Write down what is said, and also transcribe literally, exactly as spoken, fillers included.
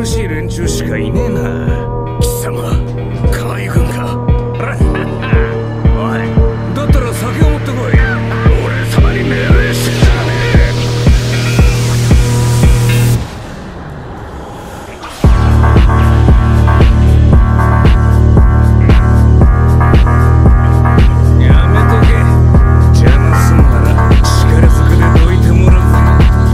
苦しい連中しかいねえな。貴様